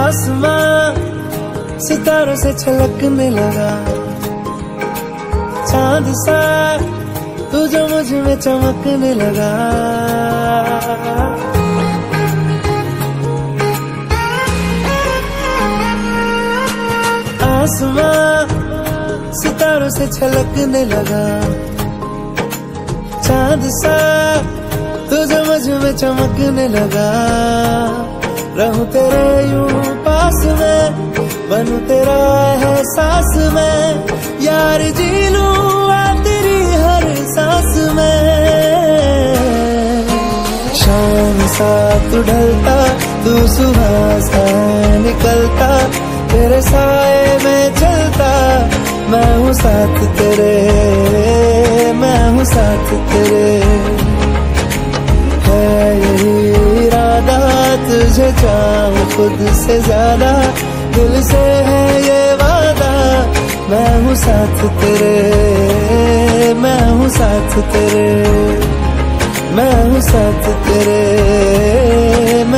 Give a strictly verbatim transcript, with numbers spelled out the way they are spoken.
आसमां सितारों से छलकने लगा, चांद सा तू जो मुझ में चमकने लगा। आसमां सितारों से छलकने लगा, चांद सा तू जो मुझ में चमकने लगा। रहूं तेरे यूं पास में, बनूं तेरा एहसास में, यार जी लूं आ तेरी हर सांस में। शाम सा तू ढलता, तू सुबह सा निकलता, तेरे साए में चलता, मैं हूँ साथ तेरे, मैं हूँ साथ तेरे। है यही इरादा तुझे चाहूं खुद से ज्यादा, दिल से है ये वादा, मैं हूँ साथ तेरे, मैं हूँ साथ तेरे, मैं हूँ साथ तेरे, मैं